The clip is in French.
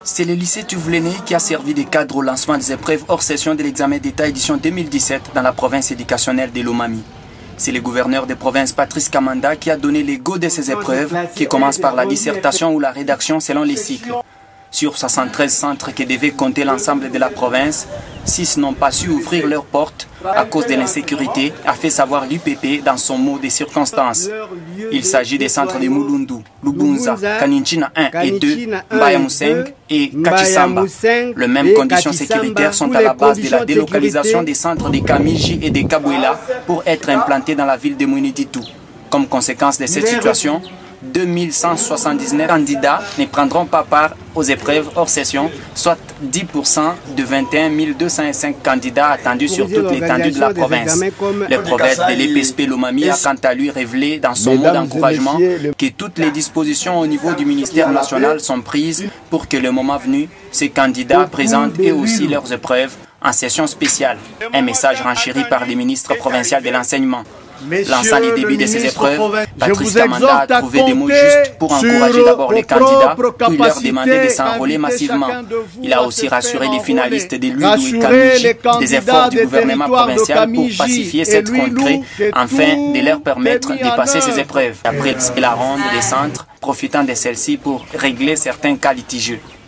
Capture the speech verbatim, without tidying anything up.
C'est le lycée Tuvleni qui a servi de cadre au lancement des épreuves hors session de l'examen d'État édition deux mille dix-sept dans la province éducationnelle de Lomami. C'est le gouverneur de province Patrice Kamanda qui a donné le go de ces épreuves qui commencent par la dissertation ou la rédaction selon les cycles. Sur soixante-treize centres qui devaient compter l'ensemble de la province, six n'ont pas su ouvrir leurs portes à cause de l'insécurité, a fait savoir l'U P P dans son mot des circonstances. Il s'agit des centres de Mulundu, Lubunza, Kaninchina un et deux, Mbayamuseng et Kachisamba. Les mêmes conditions sécuritaires sont à la base de la délocalisation des centres de Kamiji et de Kabwela pour être implantés dans la ville de Mouiniditu. Comme conséquence de cette situation, deux mille cent soixante-dix-neuf candidats ne prendront pas part aux épreuves hors session, soit dix pour cent de vingt et un mille deux cent cinq candidats attendus sur toute l'étendue de la province. Le prophète de l'E P S P Lomami a quant à lui révélé dans son mot d'encouragement que toutes les dispositions au niveau du ministère national sont prises pour que le moment venu, ces candidats présentent eux aussi leurs épreuves en session spéciale. Un message renchéri par le ministre provincial de l'enseignement. Lançant les débuts de ces épreuves, Patrice Kamanda a trouvé des mots justes pour encourager d'abord les candidats, puis leur demander de s'enrôler massivement. Il a aussi rassuré les finalistes de Lulu et Kamiji des efforts du gouvernement provincial pour pacifier cette contrée afin de leur permettre de passer ces épreuves. Après la ronde des centres, profitant de celle-ci pour régler certains cas litigieux.